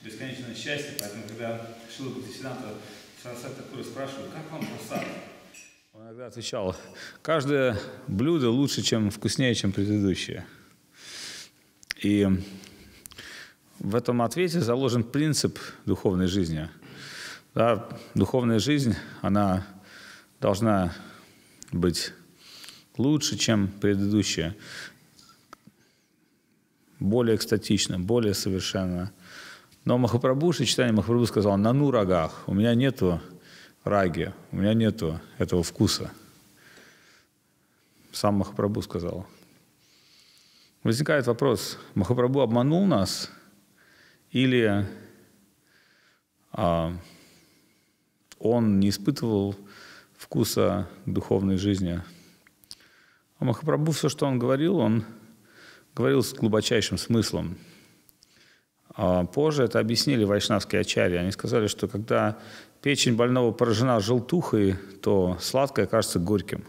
бесконечное счастье. Поэтому, когда Шрила Бхактисиданта Сарасвати Такура спрашивают, как вам прасад? Он иногда отвечал, каждое блюдо лучше, чем вкуснее, чем предыдущее. И в этом ответе заложен принцип духовной жизни. Да, духовная жизнь, она должна быть лучше, чем предыдущая, более экстатична, более совершенна. Но Махапрабху, Чайтанья Махапрабху сказал, на рагах, у меня нету раги, у меня нету этого вкуса. Сам Махапрабху сказал. Возникает вопрос, Махапрабху обманул нас или он не испытывал вкуса духовной жизни? А Махапрабху все, что он говорил с глубочайшим смыслом. А позже это объяснили вайшнавские ачарьи. Они сказали, что когда печень больного поражена желтухой, то сладкое кажется горьким.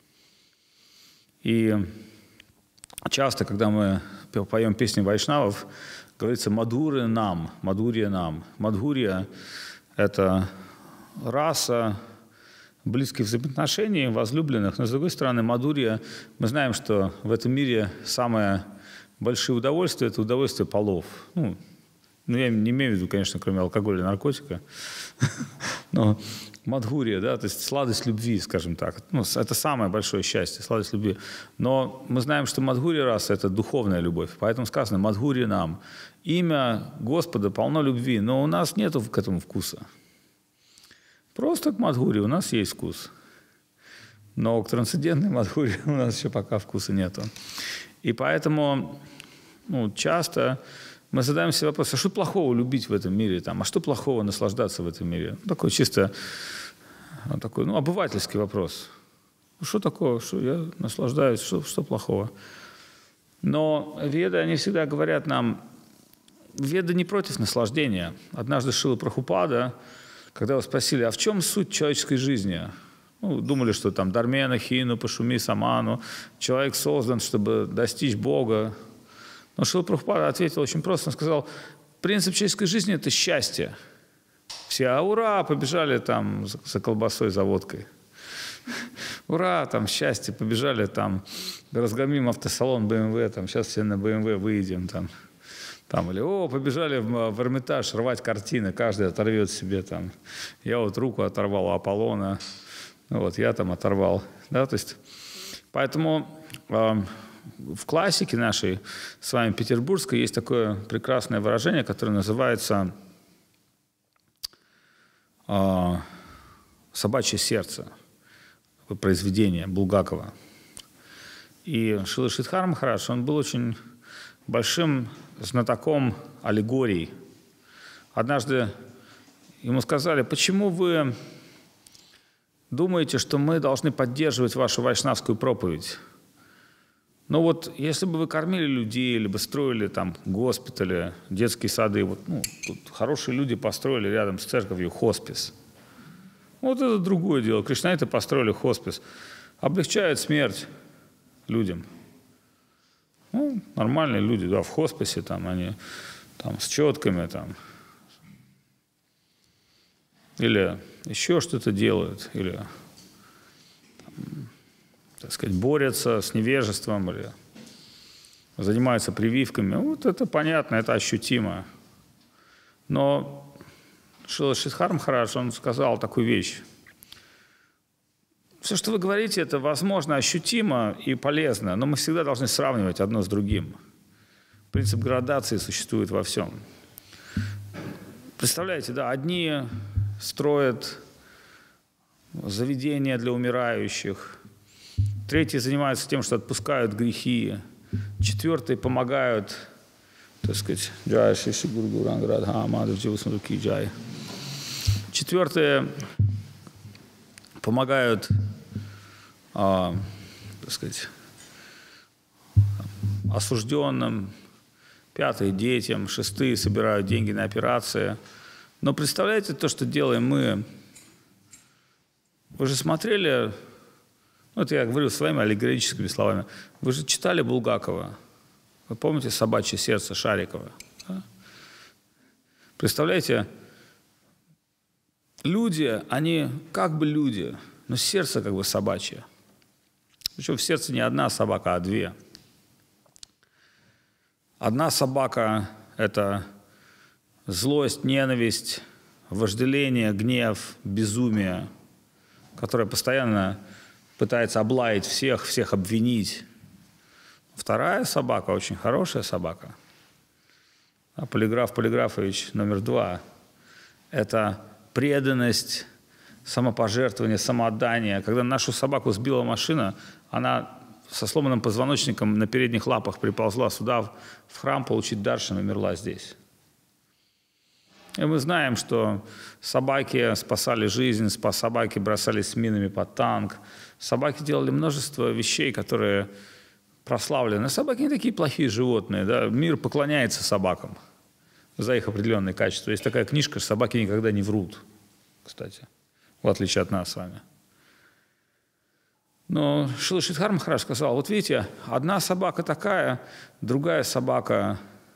И часто, когда мы поем песни вайшнавов, говорится «мадхурья нам», «мадхурья нам». Мадхурья – это раса близких взаимоотношений, возлюбленных. Но, с другой стороны, мадхурья, мы знаем, что в этом мире самое большое удовольствие – это удовольствие полов. Ну, я не имею в виду, конечно, кроме алкоголя и наркотика, но мадхурья, да, то есть сладость любви, скажем так. Ну, это самое большое счастье, сладость любви. Но мы знаем, что мадхурья раса – это духовная любовь. Поэтому сказано «мадхурья нам». Имя Господа полно любви, но у нас нет к этому вкуса. Просто к мадхурье у нас есть вкус. Но к трансцендентной мадхурье у нас еще пока вкуса нету. И поэтому часто мы задаем себе вопрос, а что плохого любить в этом мире? А что плохого наслаждаться в этом мире? Такой чисто такой, обывательский вопрос. Что такого? Что я наслаждаюсь? Что плохого? Но веды, они всегда говорят нам, веды не против наслаждения. Однажды Шрила Прабхупада, когда его спросили, а в чем суть человеческой жизни? Думали, что там Дармена, Хину, Пашуми, Саману. Человек создан, чтобы достичь Бога. Но Шрила Прабхупада ответил очень просто. Он сказал, принцип человеческой жизни – это счастье. Все, ура, побежали там за колбасой, за водкой. Ура, там счастье, побежали там, разгромим автосалон BMW, там, сейчас все на BMW выедем. Или, побежали в Эрмитаж рвать картины, каждый оторвет себе там. Я вот руку оторвал у Аполлона, я там оторвал. Да, то есть, поэтому в классике нашей, с вами петербургской, есть такое прекрасное выражение, которое называется «Собачье сердце», такое произведение Булгакова. И Шрила Шридхар Махарадж, он был очень большим знатоком аллегорий. Однажды ему сказали, почему вы думаете, что мы должны поддерживать вашу вайшнавскую проповедь? Если бы вы кормили людей, либо строили там госпитали, детские сады, тут хорошие люди построили рядом с церковью хоспис. Это другое дело. Кришнаиты построили хоспис. Облегчают смерть людям. Нормальные люди, да, в хосписе, они с четками, или еще что-то делают, или борются с невежеством, или занимаются прививками. Это понятно, это ощутимо. Но Шрила Шридхар Махарадж, он сказал такую вещь. Все, что вы говорите, это, возможно, ощутимо и полезно, но мы всегда должны сравнивать одно с другим. Принцип градации существует во всем. Представляете, да, одни строят заведения для умирающих, третьи занимаются тем, что отпускают грехи, четвертые помогают, джай шиши гуру ранградха мадхав дживасмруки джай. Четвертые помогают, осужденным, пятые детям, шестые собирают деньги на операции. Но представляете то, что делаем мы? Вы же смотрели, я говорю своими аллегорическими словами, вы же читали Булгакова. Вы помните «Собачье сердце» Шарикова? Да? Представляете, люди, они как бы люди, но сердце как бы собачье. Причем в сердце не одна собака, а две. Одна собака – это злость, ненависть, вожделение, гнев, безумие, которое постоянно пытается облаять всех, всех обвинить. Вторая собака, очень хорошая собака, Полиграф Полиграфович номер 2, это преданность, самопожертвование, самоотдание. Когда нашу собаку сбила машина, она со сломанным позвоночником на передних лапах приползла сюда, в храм, получить даршан, умерла здесь. И мы знаем, что собаки спасали жизнь, собаки бросались минами под танк, собаки делали множество вещей, которые прославлены. Собаки не такие плохие животные. Да? Мир поклоняется собакам за их определенные качества. Есть такая книжка «Собаки никогда не врут», кстати, в отличие от нас с вами. Но Шрила Шридхар Махарадж сказал, вот видите, одна собака такая, другая собака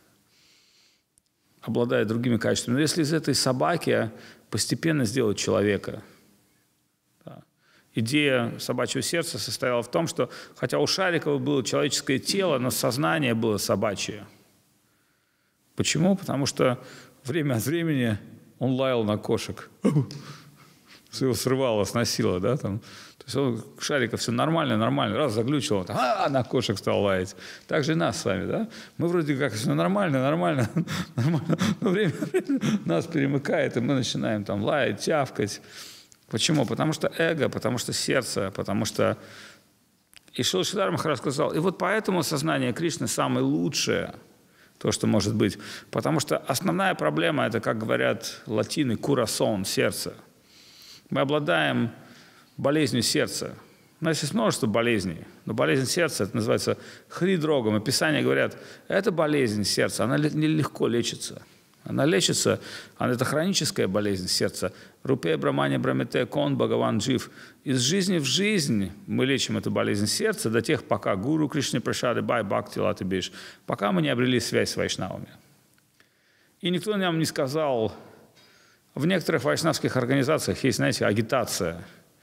обладает другими качествами. Но если из этой собаки постепенно сделать человека. Да. Идея собачьего сердца состояла в том, что хотя у Шарикова было человеческое тело, но сознание было собачье. Почему? Потому что время от времени он лаял на кошек. Его срывало, сносило, да, там. То есть он, Шариков, все нормально, нормально, раз заглючил, он там, на кошек стал лаять. Так же и нас с вами, да. Мы вроде как все нормально, нормально, нормально, но время нас перемыкает, и мы начинаем там лаять, тявкать. Почему? Потому что эго, потому что сердце, потому что... И Шрила Шридхар Махарадж сказал, и вот поэтому сознание Кришны самое лучшее, то, что может быть. Потому что основная проблема, это, как говорят латины, курасон, сердце. Мы обладаем болезнью сердца. У нас есть множество болезней, но болезнь сердца, это называется хридрогом. И Писания говорят, это болезнь сердца, она нелегко лечится. Она лечится, это хроническая болезнь сердца. Рупе Брамани Брамите Кон Бхагаван Джив. Из жизни в жизнь мы лечим эту болезнь сердца до тех, пока Гуру Кришны Прашады Бай Бхакти Лати Биш, пока мы не обрели связь с вайшнавами. И никто нам не сказал... В некоторых вайшнавских организациях есть, знаете, агитация,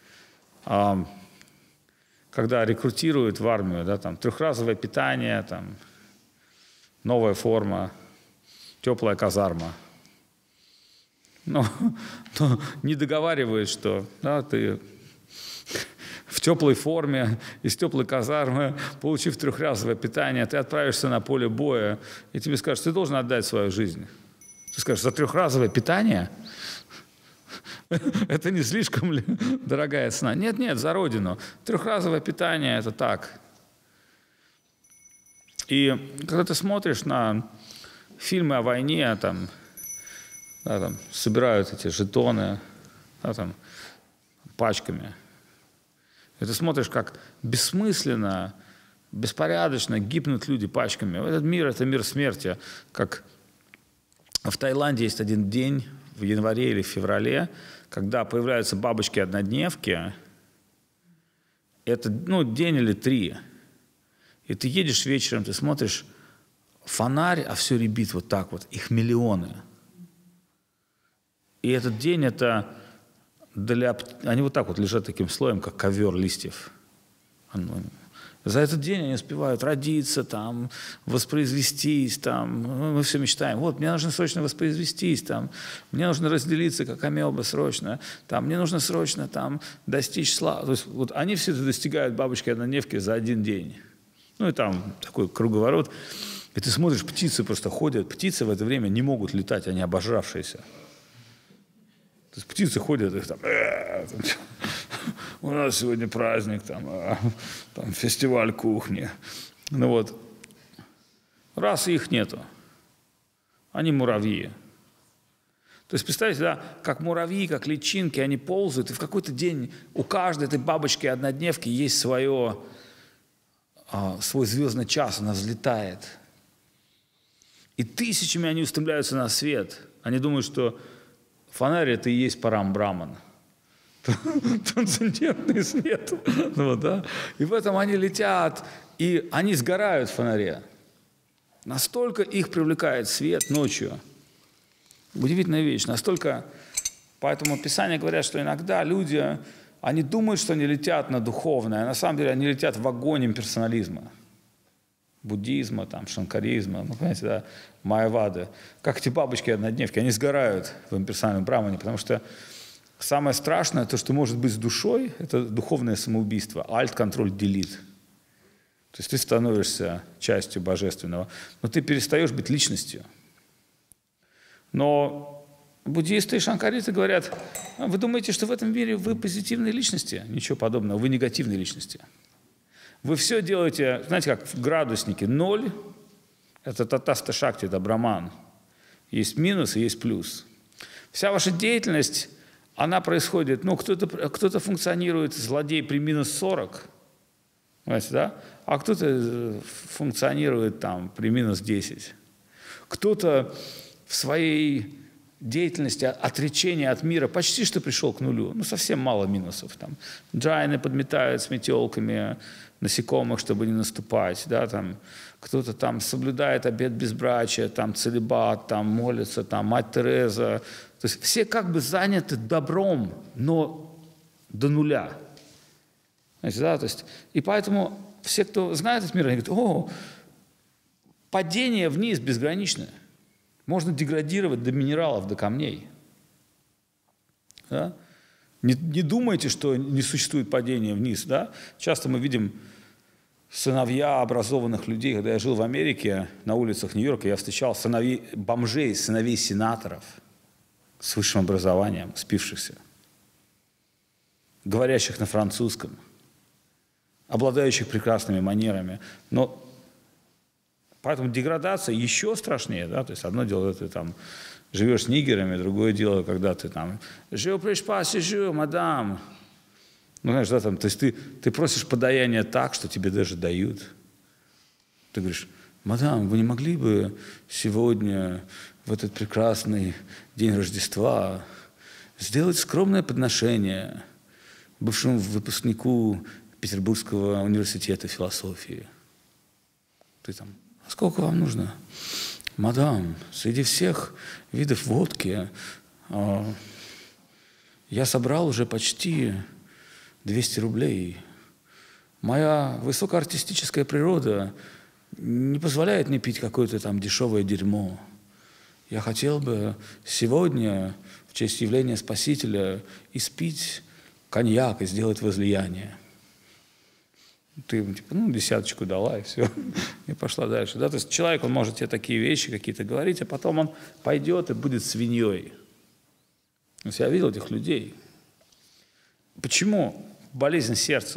когда рекрутируют в армию, да, там, трехразовое питание, там, новая форма, теплая казарма. Но не договаривают, что да, ты в теплой форме, из теплой казармы, получив трехразовое питание, ты отправишься на поле боя, и тебе скажут, ты должен отдать свою жизнь. Ты скажешь, за трехразовое питание? Это не слишком ли дорогая цена? Нет, нет, за родину. Трехразовое питание – это так. И когда ты смотришь на фильмы о войне, там, да, там собирают эти жетоны, да, там, пачками, и ты смотришь, как бессмысленно, беспорядочно гибнут люди пачками. Этот мир – это мир смерти. Как в Таиланде есть один день, в январе или в феврале, когда появляются бабочки-однодневки, это день или 3. И ты едешь вечером, ты смотришь, фонарь, а все рябит вот так вот, их миллионы. И этот день это они вот так вот лежат таким слоем, как ковер листьев. За этот день они успевают родиться, там, воспроизвестись, там, мы все мечтаем, вот, мне нужно срочно воспроизвестись, там, мне нужно разделиться, как амеба, срочно, там, мне нужно срочно там, достичь славы. То есть вот они все это достигают бабочки-однодневки за один день. Ну и там такой круговорот. И ты смотришь, птицы просто ходят, птицы в это время не могут летать, они обожравшиеся. То есть птицы ходят, их там... У нас сегодня праздник, там фестиваль кухни. Ну вот. Раз их нету. Они муравьи. То есть, представьте, да, как муравьи, как личинки, они ползают, и в какой-то день у каждой этой бабочки-однодневки есть свой звездный час, она взлетает. И тысячами они устремляются на свет. Они думают, что фонарь – это и есть Парам Браман. Трансцендентный свет. Ну, да? И в этом они летят, и они сгорают в фонаре. Настолько их привлекает свет ночью. Удивительная вещь. Настолько... Поэтому Писания говорят, что иногда люди, они думают, что они летят на духовное, а на самом деле они летят в огонь имперсонализма. Буддизма, там, шанкаризма, ну, понимаете, да, майявады. Как эти бабочки-однодневки, они сгорают в имперсональном брамане, потому что самое страшное, то, что может быть с душой, это духовное самоубийство. Alt-контроль-delete. То есть ты становишься частью божественного, но ты перестаешь быть личностью. Но буддисты и шанкариты говорят, вы думаете, что в этом мире вы позитивные личности? Ничего подобного, вы негативные личности. Вы все делаете, знаете, как в градуснике. 0 – это татаста шакти, это браман. Есть минус и есть плюс. Вся ваша деятельность, она происходит, ну, кто-то функционирует, злодей, при минус 40, понимаете, да? А кто-то функционирует там при минус 10. Кто-то в своей деятельности отречения от мира почти что пришел к нулю. Ну, совсем мало минусов. Там джайны подметают с метелками насекомых, чтобы не наступать. Да, там, кто-то там соблюдает обет безбрачия, там целибат, там молится, там Мать Тереза. То есть все как бы заняты добром, но до нуля. Знаете, да? То есть, и поэтому все, кто знает этот мир, они говорят, о, падение вниз безграничное. Можно деградировать до минералов, до камней. Да? Не думайте, что не существует падения вниз. Да? Часто мы видим сыновья образованных людей. Когда я жил в Америке, на улицах Нью-Йорка, я встречал бомжей, сыновей сенаторов с высшим образованием, спившихся, говорящих на французском, обладающих прекрасными манерами. Но поэтому деградация еще страшнее, да, то есть одно дело, ты там живешь с нигерами, другое дело, когда ты там «Je prêche pas, je, мадам». Ну, знаешь, да, там, то есть ты просишь подаяние так, что тебе даже дают. Ты говоришь: «Мадам, вы не могли бы сегодня, в этот прекрасный день Рождества, сделать скромное подношение бывшему выпускнику Петербургского университета философии?» Ты там: «А сколько вам нужно?» «Мадам, среди всех видов водки я собрал уже почти 200 рублей. Моя высокоартистическая природа не позволяет мне пить какое-то там дешевое дерьмо. Я хотел бы сегодня, в честь явления Спасителя, испить коньяк и сделать возлияние». Ты типа, ну, 10 дала, и все, и пошла дальше. Да? То есть человек, он может тебе такие вещи какие-то говорить, а потом он пойдет и будет свиньей. То есть я видел этих людей. Почему болезнь сердца?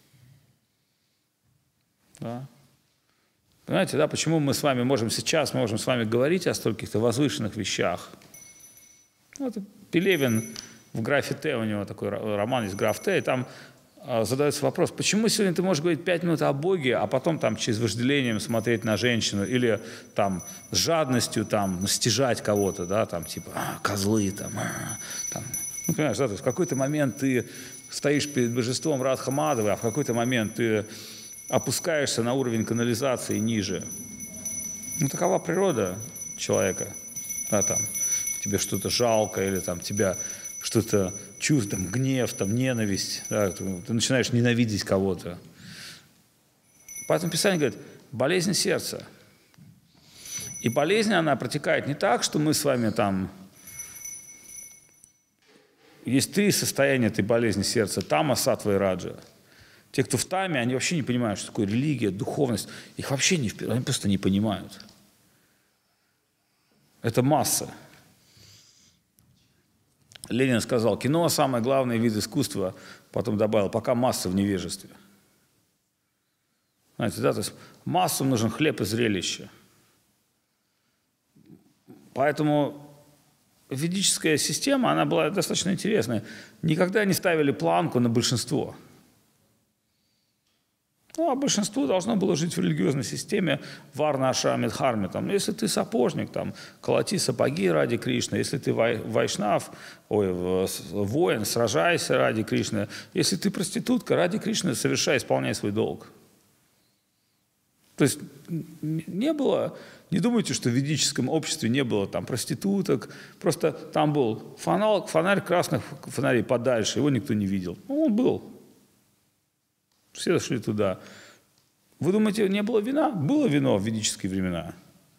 Да? Понимаете, да, почему мы с вами можем сейчас, мы можем с вами говорить о стольких-то возвышенных вещах? Вот Пелевин в графе Т, у него такой роман есть «Граф Т», и там задается вопрос, почему сегодня ты можешь говорить 5 минут о Боге, а потом там с вожделением смотреть на женщину или там с жадностью там стяжать кого-то, да, там типа козлы, там. Ну, понимаешь, да, то есть в какой-то момент ты стоишь перед божеством Радха Мадхавы, а в какой-то момент ты опускаешься на уровень канализации ниже. Ну, такова природа человека, да, там тебе что-то жалко или там тебя что-то чувство, там, гнев, там, ненависть, да, ты начинаешь ненавидеть кого-то. Поэтому Писание говорит, болезнь сердца. И болезнь, она протекает не так, что мы с вами там... Есть 3 состояния этой болезни сердца. Тама, саттва и раджа. Те, кто в таме, они вообще не понимают, что такое религия, духовность. Их вообще они просто не понимают. Это масса. Ленин сказал, кино – самый главный вид искусства, потом добавил, пока масса в невежестве. Знаете, да, то есть массам нужен хлеб и зрелище. Поэтому ведическая система, она была достаточно интересная. Никогда не ставили планку на большинство. Ну, а большинство должно было жить в религиозной системе варна, ашраме, дхарме. Там, если ты сапожник, там, колоти сапоги ради Кришны. Если ты вайшнав, воин, сражайся ради Кришны. Если ты проститутка, ради Кришны совершай, исполняй свой долг. То есть не было, не думайте, что в ведическом обществе не было там проституток, просто там был фонарь красных фонарей подальше, его никто не видел. Ну, он был. Все шли туда. Вы думаете, не было вина? Было вино в ведические времена.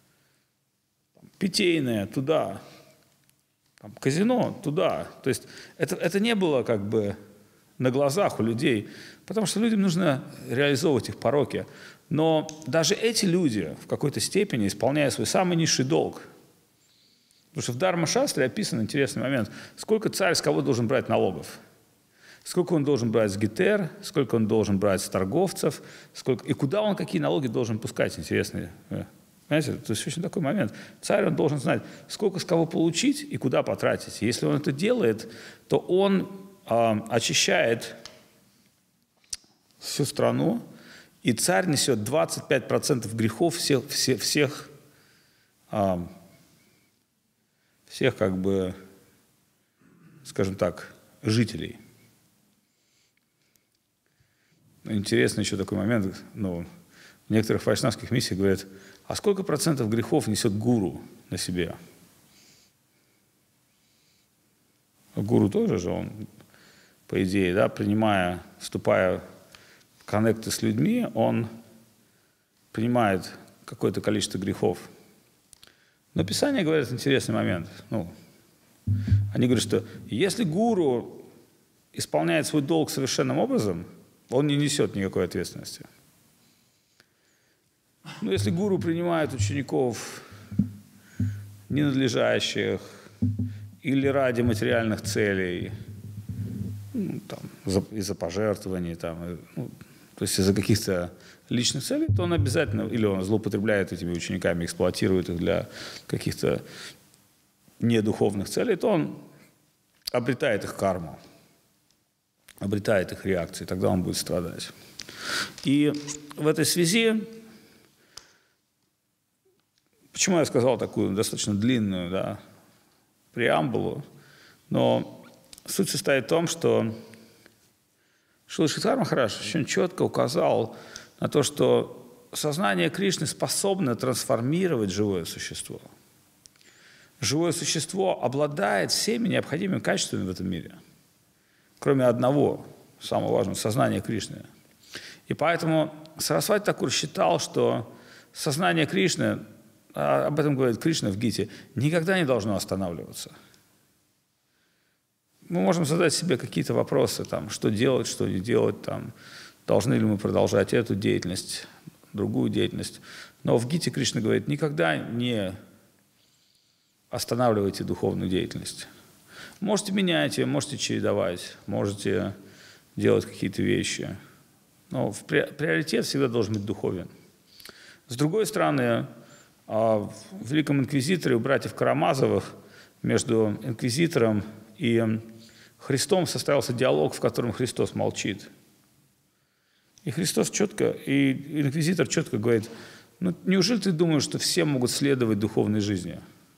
Питейное туда. Там, казино туда. То есть это не было как бы на глазах у людей, потому что людям нужно реализовывать их пороки. Но даже эти люди в какой-то степени исполняют свой самый низший долг. Потому что в Дharma-шастре описан интересный момент. Сколько царь с кого должен брать налогов? Сколько он должен брать с гетер, сколько он должен брать с торговцев, и куда он какие налоги должен пускать, интересные. Понимаете, то есть очень такой момент. Царь, он должен знать, сколько с кого получить и куда потратить. Если он это делает, то он очищает всю страну, и царь несет 25% грехов всех как бы, скажем так, жителей. Интересно еще такой момент, в некоторых вайшнавских миссиях говорят, а сколько процентов грехов несет гуру на себе? Гуру тоже же, он, по идее, да, вступая в коннекты с людьми, он принимает какое-то количество грехов. Но Писание говорит интересный момент. Они говорят, что если гуру исполняет свой долг совершенным образом, он не несет никакой ответственности. Но если гуру принимает учеников ненадлежащих или ради материальных целей, из-за пожертвований, то есть из-за каких-то личных целей, то он обязательно, или он злоупотребляет этими учениками, эксплуатирует их для каких-то недуховных целей, то он обретает их карму, обретает их реакции, тогда он будет страдать. И в этой связи, почему я сказал такую достаточно длинную преамбулу, но суть состоит в том, что Шрила Шридхар Махарадж очень четко указал на то, что сознание Кришны способно трансформировать живое существо. Живое существо обладает всеми необходимыми качествами в этом мире, кроме одного, самого важного, сознания Кришны. И поэтому Сарасвати Такур считал, что сознание Кришны, об этом говорит Кришна в Гите, никогда не должно останавливаться. Мы можем задать себе какие-то вопросы, что делать, что не делать, должны ли мы продолжать эту деятельность, другую деятельность. Но в Гите Кришна говорит, никогда не останавливайте духовную деятельность. Можете менять ее, можете чередовать, можете делать какие-то вещи. Но приоритет всегда должен быть духовен. С другой стороны, в Великом Инквизиторе у братьев Карамазовых между инквизитором и Христом состоялся диалог, в котором Христос молчит. И Христос и инквизитор четко говорит, неужели ты думаешь, что все могут следовать духовной жизни?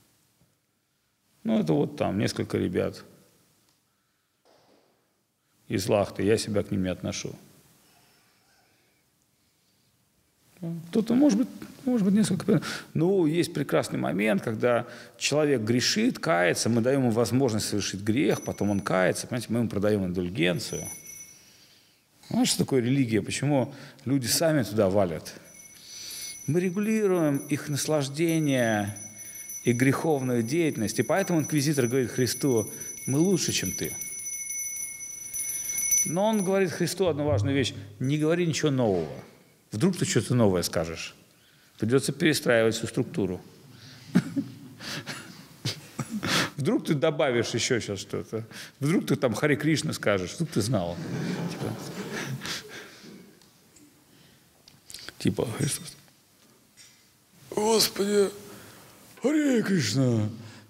Это несколько ребят из Лахты, я себя к ним не отношу. Кто-то, может быть, несколько. Есть прекрасный момент, когда человек грешит, кается, мы даем ему возможность совершить грех, потом он кается, понимаете, мы ему продаем индульгенцию. Знаете, что такое религия? Почему люди сами туда валят? Мы регулируем их наслаждение и греховную деятельность, и поэтому инквизитор говорит Христу, мы лучше, чем ты. Но он говорит Христу одну важную вещь, не говори ничего нового. Вдруг ты что-то новое скажешь. Придется перестраивать всю структуру. Вдруг ты добавишь еще сейчас что-то. Вдруг ты Харе Кришна скажешь. Вдруг ты знал. Типа Христос. Господи, Харе Кришна.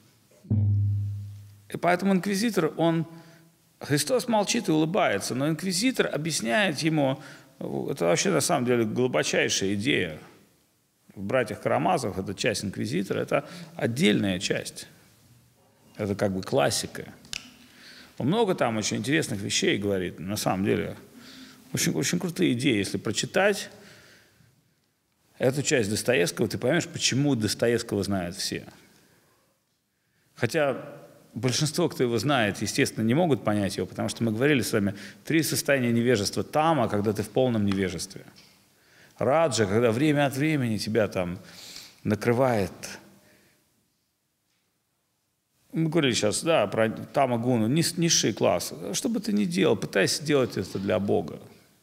И поэтому инквизитор, Христос молчит и улыбается, но инквизитор объясняет ему, это вообще на самом деле глубочайшая идея. В «Братьях Карамазовых» это часть инквизитора, это отдельная часть. Это как бы классика. Он много там очень интересных вещей говорит, на самом деле. Очень, очень крутые идеи, если прочитать. эту часть Достоевского, ты поймешь, почему Достоевского знают все. Хотя большинство, кто его знает, естественно, не могут понять его, потому что мы говорили с вами 3 состояния невежества. Тама, когда ты в полном невежестве. Раджа, когда время от времени тебя там накрывает. Мы говорили сейчас, да, про тама гуну, низший класс. Что бы ты ни делал, пытайся делать это для Бога.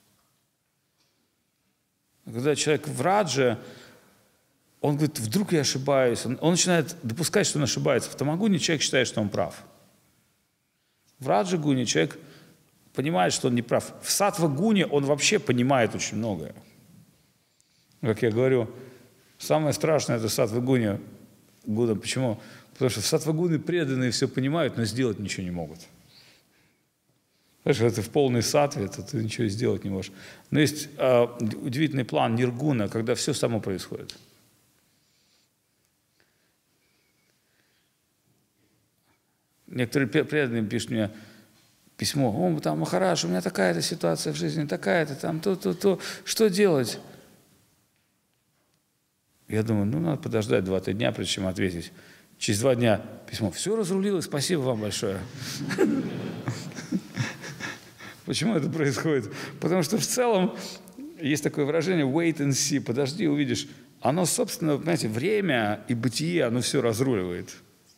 Когда человек в радже, он говорит, вдруг я ошибаюсь. Он начинает допускать, что он ошибается. В тамагуне человек считает, что он прав. В раджа-гуне человек понимает, что он не прав. В саттва-гуне он вообще понимает очень многое. Как я говорю, самое страшное – это саттва-гуне. Почему? Потому что в саттва-гуне преданные все понимают, но сделать ничего не могут. Знаешь, когда ты в полной саттве, то ты ничего сделать не можешь. Но есть удивительный план ниргуна, когда все само происходит. Некоторые преданные пишут мне письмо: «О, там, Махарадж, у меня такая-то ситуация в жизни, такая-то, там, то. Что делать?» Я думаю, надо подождать 2-3 дня, прежде чем ответить. Через 2 дня письмо: «Все разрулилось, спасибо вам большое». Почему это происходит? Потому что в целом есть такое выражение wait and see, подожди, увидишь. Оно, собственно, понимаете, время и бытие, оно все разруливает.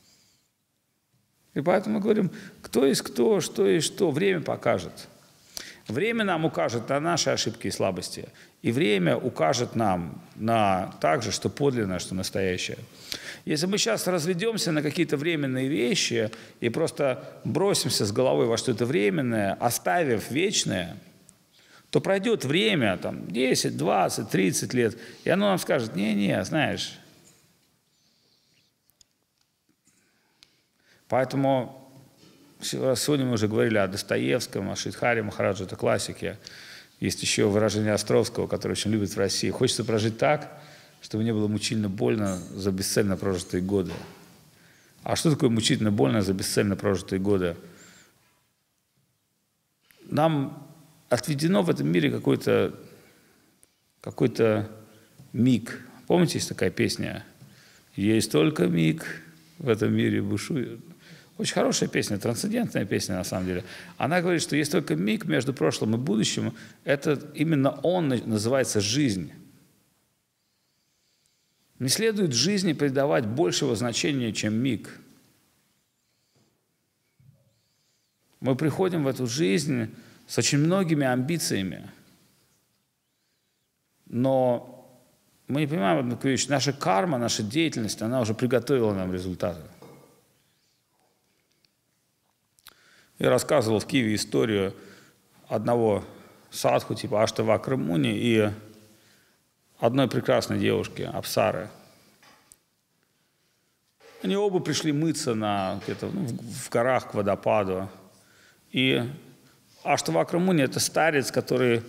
И поэтому мы говорим, кто есть кто, что есть что, время покажет. Время нам укажет на наши ошибки и слабости. И время укажет нам на также, что подлинное, что настоящее. Если мы сейчас разведемся на какие-то временные вещи и просто бросимся с головой во что-то временное, оставив вечное, то пройдет время, там, 10, 20, 30 лет, и оно нам скажет: не, знаешь. Поэтому сегодня мы уже говорили о Достоевском, о Шридхаре Махараджа, это классики. Есть еще выражение Островского, которое очень любят в России. Хочется прожить так, чтобы не было мучительно больно за бесцельно прожитые годы. А что такое мучительно больно за бесцельно прожитые годы? Нам отведено в этом мире какой-то миг. Помните, есть такая песня? «Есть только миг, в этом мире бушует». Очень хорошая песня, трансцендентная песня на самом деле. Она говорит, что есть только миг между прошлым и будущим. Это именно он называется жизнь. Не следует жизни придавать большего значения, чем миг. Мы приходим в эту жизнь с очень многими амбициями. Но мы не понимаем одну вещь. Наша карма, наша деятельность, она уже приготовила нам результаты. Я рассказывал в Киеве историю одного садху, типа Аштавакра Муни, и одной прекрасной девушки, Апсары. Они оба пришли мыться где-то в горах к водопаду. И Аштавакра Муни – это старец, который,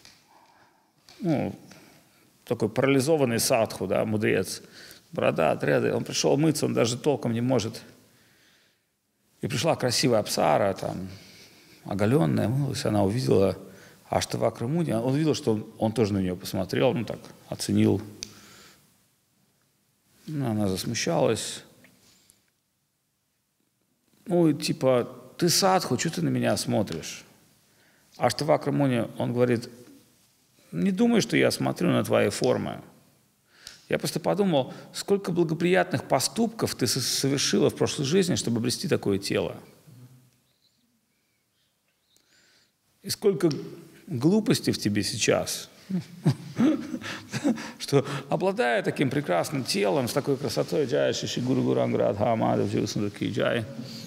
такой парализованный садху, да, мудрец, борода, дреды. Он пришел мыться, он даже толком не может. И пришла красивая Апсара, там, оголенная, мылась, она увидела Аштавакра Муни. Он увидел, что он тоже на нее посмотрел, так, оценил. Она засмущалась. Типа, ты садху, что ты на меня смотришь? Аштавакра Муни, он говорит: не думай, что я смотрю на твои формы. Я просто подумал, сколько благоприятных поступков ты совершила в прошлой жизни, чтобы обрести такое тело. И сколько глупости в тебе сейчас, что, обладая таким прекрасным телом, с такой красотой, джай, шиши гуру гуран градха амадов, дживасундаки джай,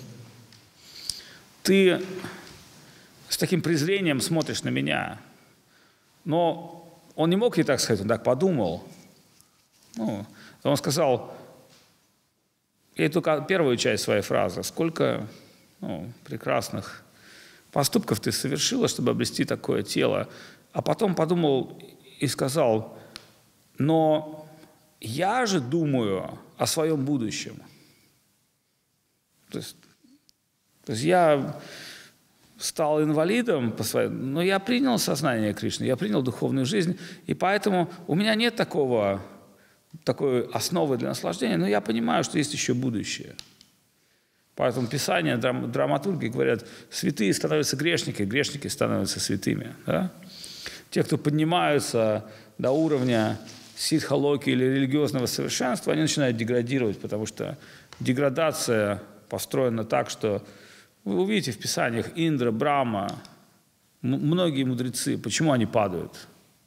ты с таким презрением смотришь на меня. Но он не мог ей так сказать, он так подумал. Он сказал, ей только первую часть своей фразы: сколько прекрасных поступков ты совершила, чтобы обрести такое тело. А потом подумал и сказал: но я же думаю о своем будущем. То есть я стал инвалидом, но я принял сознание Кришны, я принял духовную жизнь, и поэтому у меня нет такой основы для наслаждения, но я понимаю, что есть еще будущее. Поэтому Писание, драматурги говорят, святые становятся грешниками, грешники становятся святыми. Да? Те, кто поднимаются до уровня сиддха-локи или религиозного совершенства, они начинают деградировать, потому что деградация построена так, что вы увидите в Писаниях Индра, Брахма, многие мудрецы, почему они падают?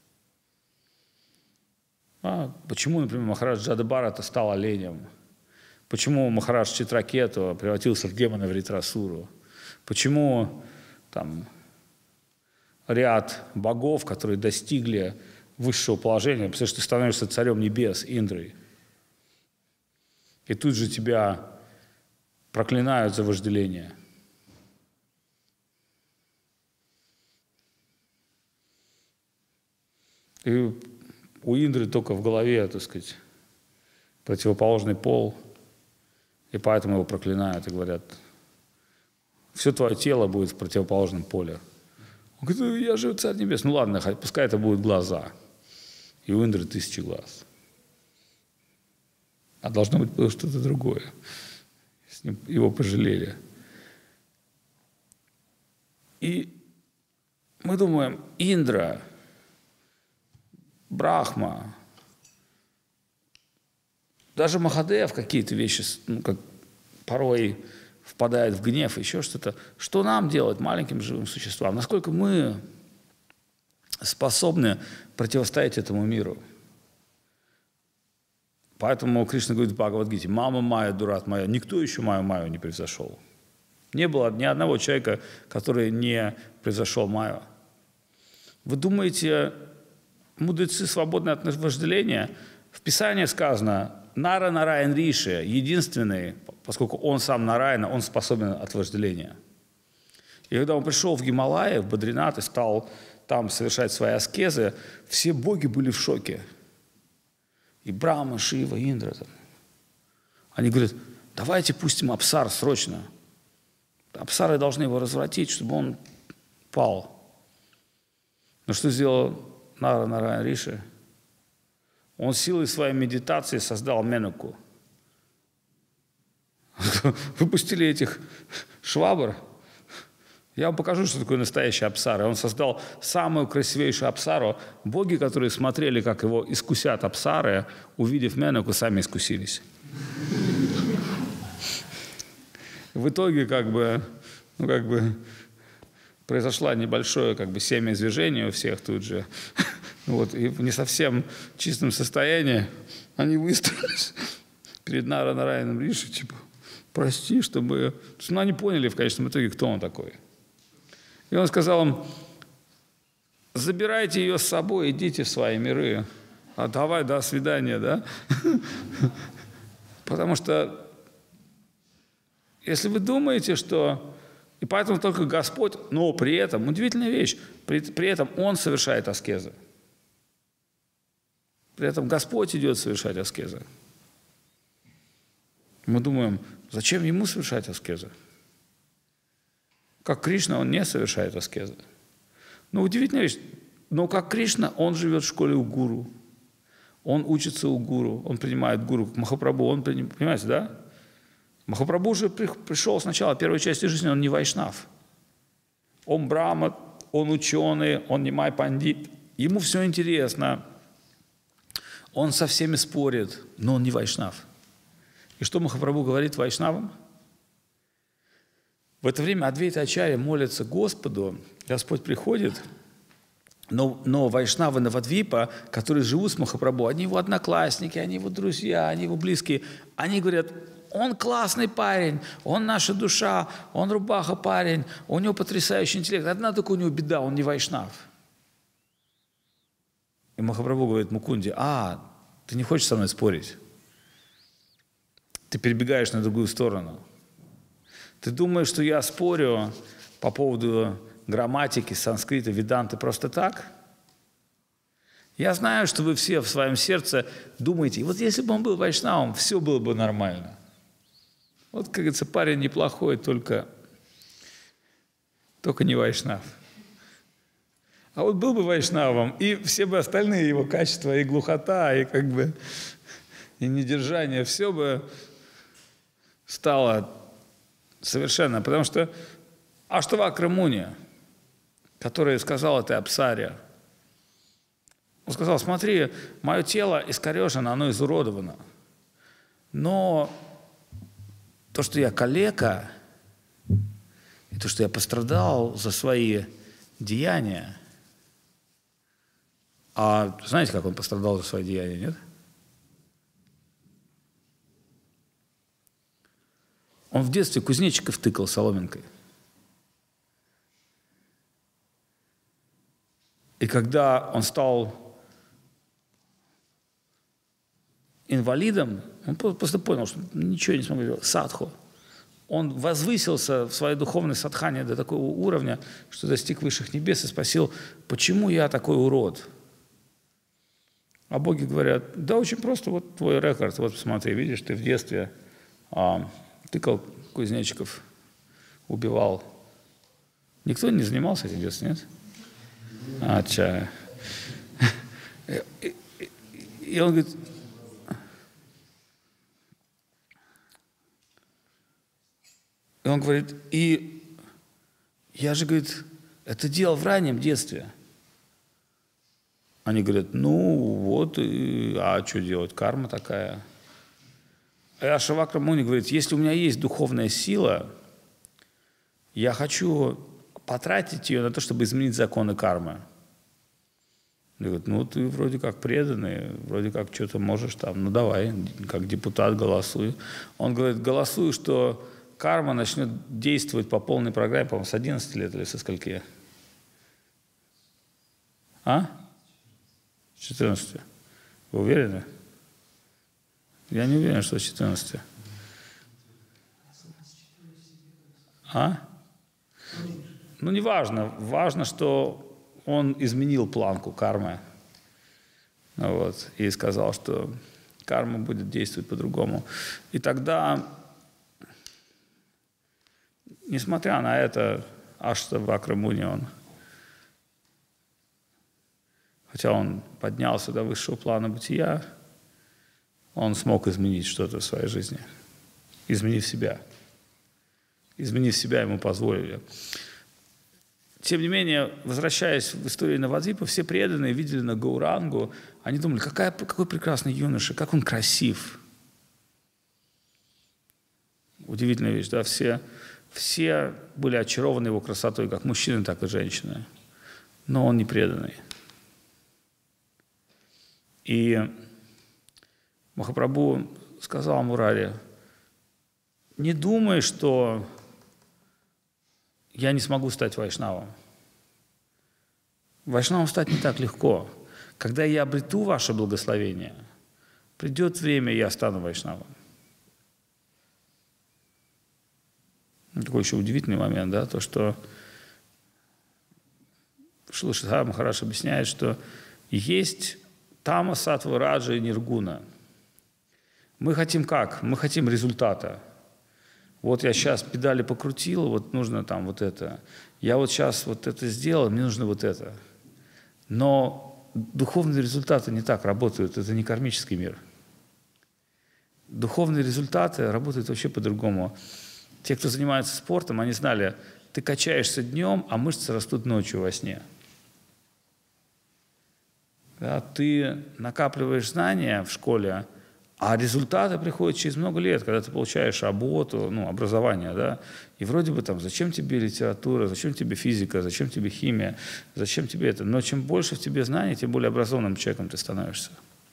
Почему, например, Махарадж Джадабхарата стал оленем? Почему Махарадж Читракету превратился в демона Вритрасуру? Почему там ряд богов, которые достигли высшего положения, потому что ты становишься царем небес, Индрой, и тут же тебя проклинают за вожделение? И у Индры только в голове, так сказать, противоположный пол, и поэтому его проклинают и говорят, все твое тело будет в противоположном поле. Он говорит, я же царь небес. Ну ладно, пускай это будут глаза. И у Индры 1000 глаз. А должно быть было что-то другое. Его пожалели. И мы думаем, Индра, Брахма, даже Махадев какие-то вещи, как порой впадает в гнев, еще что-то. Что нам делать, маленьким живым существам? Насколько мы способны противостоять этому миру? Поэтому Кришна говорит в Бхагавад-гите, «Мама Майя, дурат моя». Никто еще Майю не превзошел. Не было ни одного человека, который не превзошел Майю. Вы думаете, мудрецы свободны от вожделения? В Писании сказано, Нара Нараян Риши, единственный, поскольку он сам Нараяна, он способен от вожделения. И когда он пришел в Гималайи, в Бадринат, и стал там совершать свои аскезы, все боги были в шоке. И Брахма, Шива, Индра. Там. Они говорят, давайте пустим Апсар срочно. Апсары должны его развратить, чтобы он пал. Но что сделал Нара Нараян Риши? Он силой своей медитации создал Менуку. Выпустили этих швабр. Я вам покажу, что такое настоящий Апсара. Он создал самую красивейшую Апсару. Боги, которые смотрели, как его искусят Апсары, увидев Менуку, сами искусились. В итоге, произошло небольшое, семяизвержение у всех тут же. Вот, и в не совсем чистом состоянии они выстроились перед Нараяном Риши, типа, прости, чтобы... Ну, они поняли в конечном итоге, кто он такой. И он сказал им, забирайте ее с собой, идите в свои миры. А давай, до свидания, да? Потому что, если вы думаете, что... И поэтому только Господь, но при этом, удивительная вещь, при этом Он совершает аскезы. При этом Господь идет совершать аскезы. Мы думаем, зачем Ему совершать аскезы? Как Кришна, Он не совершает аскезы. Но удивительная вещь, но как Кришна, Он живет в школе у гуру. Он учится у гуру, Он принимает гуру. Как Махапрабху, он понимаете, да? Махапрабху уже пришел сначала, первой части жизни, он не вайшнав. Он брахма, он ученый, он нимай пандит. Ему все интересно. Он со всеми спорит, но он не вайшнав. И что Махапрабху говорит вайшнавам? В это время Адвайта Ачарья молится Господу, Господь приходит, но вайшнавы Навадвипа, которые живут с Махапрабху, они его одноклассники, они его друзья, они его близкие, они говорят, он классный парень, он наша душа, он рубаха парень, у него потрясающий интеллект, одна только у него беда, он не вайшнав. И Махапрабху говорит Мукунде, ты не хочешь со мной спорить? Ты перебегаешь на другую сторону. Ты думаешь, что я спорю по поводу грамматики, санскрита, веданты просто так? Я знаю, что вы все в своем сердце думаете, вот если бы он был вайшнавом, все было бы нормально. Вот, как говорится, парень неплохой, только только не вайшнав. А вот был бы вайшнавом, и все бы остальные его качества, и глухота, и как бы и недержание, все бы стало совершенно. Потому что Аштавакра Муни, который сказал этой Апсаре, он сказал: смотри, мое тело искорежено, оно изуродовано. Но то, что я калека, и то, что я пострадал за свои деяния, а знаете, как он пострадал за свои деяния, нет? Он в детстве кузнечиков тыкал соломинкой. И когда он стал инвалидом, он просто понял, что ничего не смог делать. Садху. Он возвысился в своей духовной садхане до такого уровня, что достиг высших небес и спросил: почему я такой урод? А боги говорят: да очень просто, вот твой рекорд, вот посмотри, видишь, ты в детстве тыкал кузнечиков, убивал. Никто не занимался этим в детстве, нет? Ача. И он говорит: и я же, говорит, это делал в раннем детстве. Они говорят: ну вот, а что делать, карма такая. А Аштавакра Муни говорит: если у меня есть духовная сила, я хочу потратить ее на то, чтобы изменить законы кармы. Он говорит: ну ты вроде как преданный, вроде как что-то можешь там, ну давай, как депутат голосуй. Он говорит: голосуй, что карма начнет действовать по полной программе, по-моему, с 11 лет или со скольки? А? С 14. Вы уверены? Я не уверен, что с 14. А? Ну, не важно. Важно, что он изменил планку кармы. Вот, и сказал, что карма будет действовать по-другому. И тогда, несмотря на это, Аштавакра Муни, хотя он поднялся до высшего плана бытия, он смог изменить что-то в своей жизни. Изменив себя. Изменив себя, ему позволили. Тем не менее, возвращаясь в историю Навадвипа, все преданные видели на Гаурангу, они думали: какой прекрасный юноша, как он красив. Удивительная вещь, да? Все были очарованы его красотой, как мужчины, так и женщины. Но он не преданный. И Махапрабху сказал Мурари: не думай, что я не смогу стать вайшнавом. Вайшнавом стать не так легко. Когда я обрету ваше благословение, придет время, и я стану вайшнавом. Такой еще удивительный момент, да, то, что Шрила Шридхар Махарадж объясняет, что есть тама, саттва, раджа и ниргуна. Мы хотим как? Мы хотим результата. Вот я сейчас педали покрутил, вот нужно там вот это. Я вот сейчас вот это сделал, мне нужно вот это. Но духовные результаты не так работают, это не кармический мир. Духовные результаты работают вообще по-другому. Те, кто занимается спортом, они знали: ты качаешься днем, а мышцы растут ночью во сне. Да, ты накапливаешь знания в школе, а результаты приходят через много лет, когда ты получаешь работу, образование, да, и вроде бы там, зачем тебе литература, зачем тебе физика, зачем тебе химия, зачем тебе это, но чем больше в тебе знаний, тем более образованным человеком ты становишься.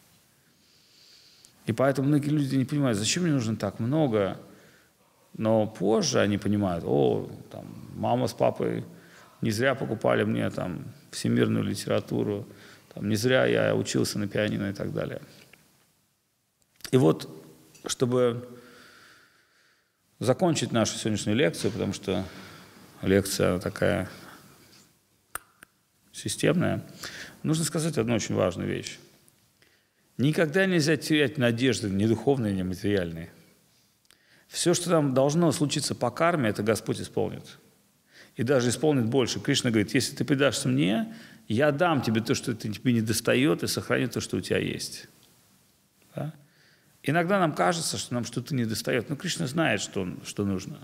И поэтому многие люди не понимают, зачем мне нужно так много, но позже они понимают: там, мама с папой не зря покупали мне там всемирную литературу, там, не зря я учился на пианино и так далее. И вот, чтобы закончить нашу сегодняшнюю лекцию, потому что лекция такая системная, нужно сказать одну очень важную вещь. Никогда нельзя терять надежды, ни духовные, ни материальные. Все, что там должно случиться по карме, это Господь исполнит. И даже исполнит больше. Кришна говорит, если ты предашься мне, я дам тебе то, что тебе не достает, и сохраню то, что у тебя есть. Да? Иногда нам кажется, что нам что-то не достает, но Кришна знает, что нужно.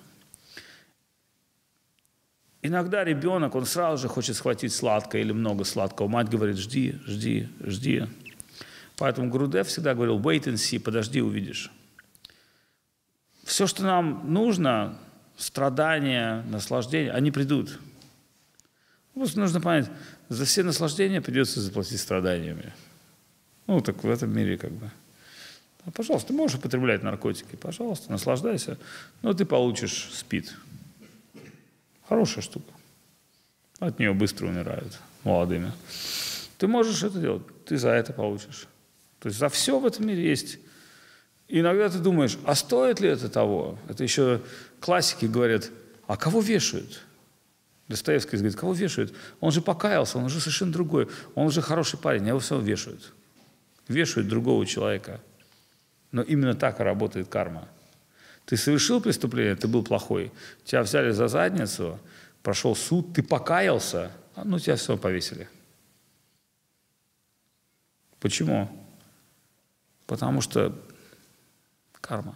Иногда ребенок, он сразу же хочет схватить сладкое или много сладкого. Мать говорит, жди, жди, жди. Поэтому Гурудев всегда говорил, wait and see, подожди, увидишь. Все, что нам нужно, страдания, наслаждения, они придут. Просто нужно понять, за все наслаждения придется заплатить страданиями. Ну, так в этом мире как бы. Пожалуйста, ты можешь употреблять наркотики, пожалуйста, наслаждайся, но ты получишь СПИД. Хорошая штука. От нее быстро умирают молодыми. Ты можешь это делать, ты за это получишь. То есть за все в этом мире есть. И иногда ты думаешь, а стоит ли это того? Это еще классики говорят, а кого вешают? Достоевский говорит, кого вешают? Он же покаялся, он уже совершенно другой. Он уже хороший парень, а его все равно вешают. Вешают другого человека. Но именно так и работает карма. Ты совершил преступление, ты был плохой. Тебя взяли за задницу, прошел суд, ты покаялся, ну тебя все повесили. Почему? Потому что карма.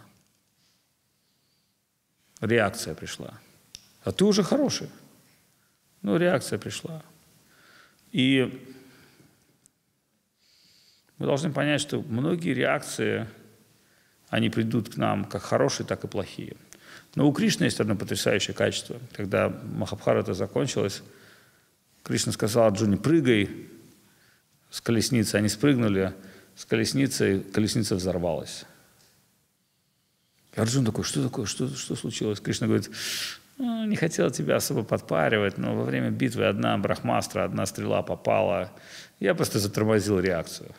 Реакция пришла. А ты уже хороший. Ну, реакция пришла. И мы должны понять, что многие реакции, они придут к нам как хорошие, так и плохие. Но у Кришны есть одно потрясающее качество. Когда Махабхарата закончилась, Кришна сказал Арджуне, прыгай с колесницы. Они спрыгнули с колесницы, колесница взорвалась. И Арджун такой, что такое, что случилось? Кришна говорит, ну, не хотел тебя особо подпаривать, но во время битвы одна брахмастра, одна стрела попала. Я просто затормозил реакцию.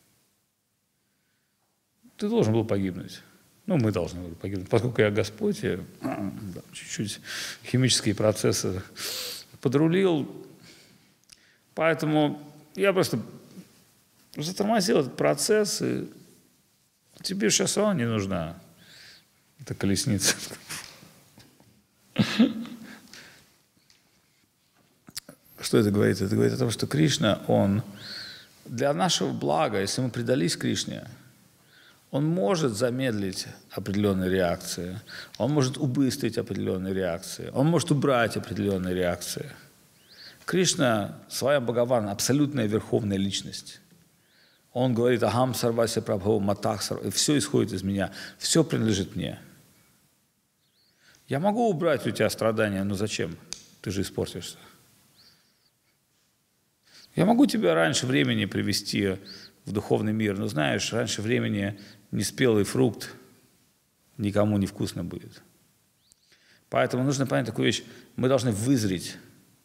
Ты должен был погибнуть. Ну, мы должны были погибнуть. Поскольку я Господь, я чуть-чуть химические процессы подрулил. Поэтому я просто затормозил этот процесс, и тебе сейчас все равно не нужна эта колесница. Что это говорит? Это говорит о том, что Кришна, Он для нашего блага, если мы предались Кришне, Он может замедлить определенные реакции, Он может убыстрить определенные реакции, Он может убрать определенные реакции. Кришна, Сваям Бхагаван, абсолютная верховная личность. Он говорит, ахам сарвася прабхава матах сарва, все исходит из меня, все принадлежит мне. Я могу убрать у тебя страдания, но зачем? Ты же испортишься. Я могу тебя раньше времени привести в духовный мир, но знаешь, раньше времени неспелый фрукт никому не вкусно будет. Поэтому нужно понять такую вещь, мы должны вызреть.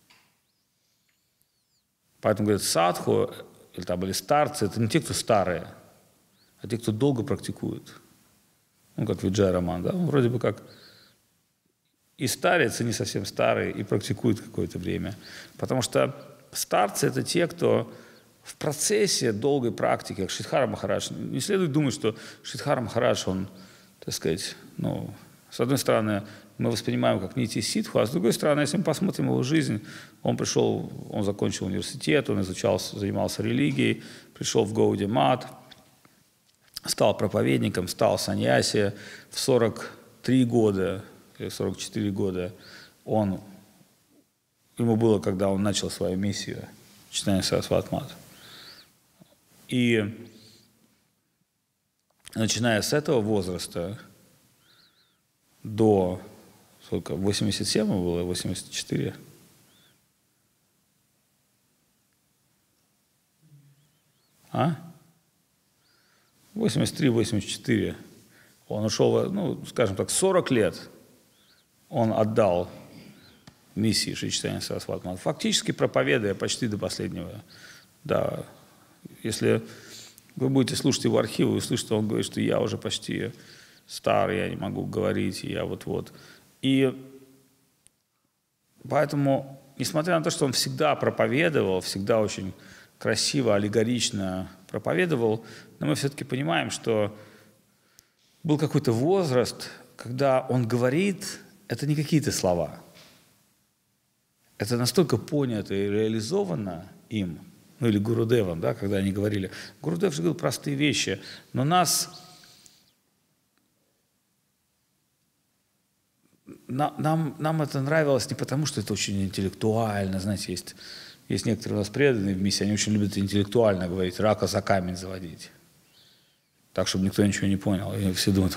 Поэтому говорят, садху или старцы, это не те, кто старые, а те, кто долго практикует. Ну, как Виджай Роман, да, он вроде бы как и старец, и не совсем старый, и практикует какое-то время. Потому что старцы – это те, кто в процессе долгой практики, как Шридхара Махарадж. Не следует думать, что Шридхара Махарадж, он, так сказать, ну, с одной стороны, мы воспринимаем как нити ситху, а с другой стороны, если мы посмотрим его жизнь, он пришел, он закончил университет, он занимался религией, пришел в Гауди Мат, стал проповедником, стал саньяси. В 43 года или 44 года ему было, когда он начал свою миссию, Чайтанья Сарасвати Мат. И начиная с этого возраста до сколько, 87 было, 84. А? 83-84. Он ушел, ну, скажем так, 40 лет он отдал миссии Шри Чайтанья Сарасвати Мат, фактически проповедуя почти до последнего. Да. Если вы будете слушать его архивы, вы услышите, что он говорит, что я уже почти старый, я не могу говорить, я вот-вот. И поэтому, несмотря на то, что он всегда проповедовал, всегда очень красиво, аллегорично проповедовал, но мы все-таки понимаем, что был какой-то возраст, когда он говорит, это не какие-то слова. это настолько понято и реализовано им, ну или Гурудевом, да, когда они говорили. Гурудев же говорил простые вещи, но нам это нравилось не потому, что это очень интеллектуально, знаете, есть некоторые у нас преданные в миссии, они очень любят интеллектуально говорить, рака за камень заводить, так, чтобы никто ничего не понял. И все думают,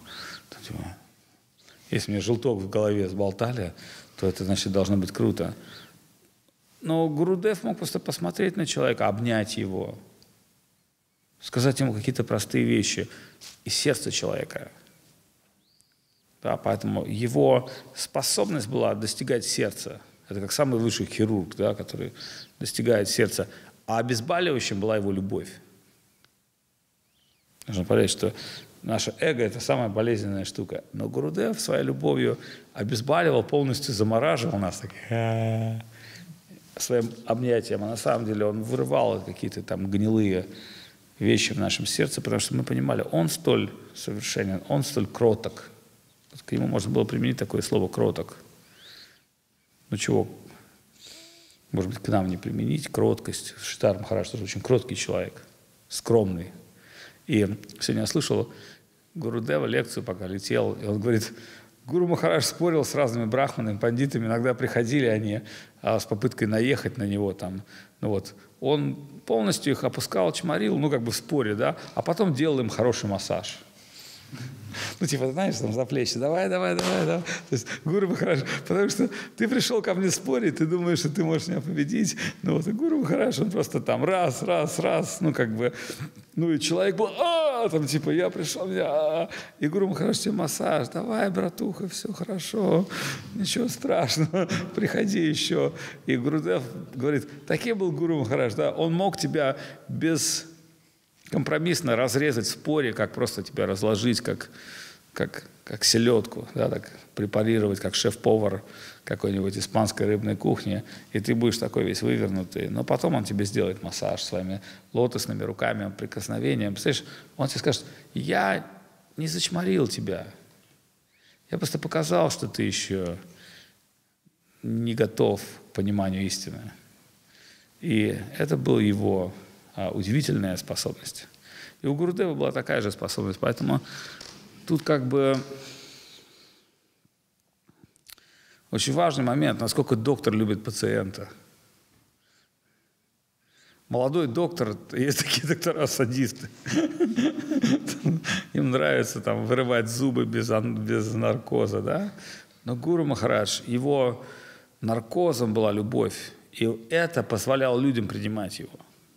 если мне желток в голове сболтали, то это, значит, должно быть круто. Но Гурудев мог просто посмотреть на человека, обнять его, сказать ему какие-то простые вещи из сердца человека. Да, поэтому его способность была достигать сердца. Это как самый высший хирург, да, который достигает сердца. А обезболивающим была его любовь. Нужно понять, что наше эго – это самая болезненная штука. Но Гурудев своей любовью обезболивал, полностью замораживал нас своим объятием. А на самом деле он вырывал какие-то там гнилые вещи в нашем сердце, потому что мы понимали, он столь совершенен, он столь кроток. К нему можно было применить такое слово «кроток». Ну чего, может быть, к нам не применить кроткость. Шритар Махарадж тоже очень кроткий человек, скромный. И сегодня я слышал Гурудева лекцию, пока летел, и он говорит, Гуру Махарадж спорил с разными брахманами, пандитами, иногда приходили они с попыткой наехать на него там, ну вот. Он полностью их опускал, чморил, ну как бы в споре, да, а потом делал им хороший массаж. Ну, типа, знаешь, там за плечи, давай. То есть, Гуру Махарадж, потому что ты пришел ко мне спорить, ты думаешь, что ты можешь меня победить. Ну, вот, и Гуру Махарадж, он просто там раз, ну, как бы, ну, и человек был, там, типа, я пришел, и Гуру Махарадж тебе массаж, давай, братуха, все хорошо, ничего страшного, приходи еще. И Гурудев говорит, таким был Гуру Махарадж, да, он мог тебя компромиссно разрезать в споре, как просто тебя разложить, как селедку, да, так препарировать, как шеф-повар какой-нибудь испанской рыбной кухни, и ты будешь такой весь вывернутый. Но потом он тебе сделает массаж своими лотосными руками, прикосновением. Представляешь, он тебе скажет, я не зачморил тебя, я просто показал, что ты еще не готов к пониманию истины. И это была его удивительная способность. И у Гурудева была такая же способность. Поэтому тут как бы очень важный момент, насколько доктор любит пациента. Молодой доктор, есть такие доктора-садисты. Им нравится там вырывать зубы без наркоза, да? Но Гуру Махарадж, его наркозом была любовь. И это позволяло людям принимать его.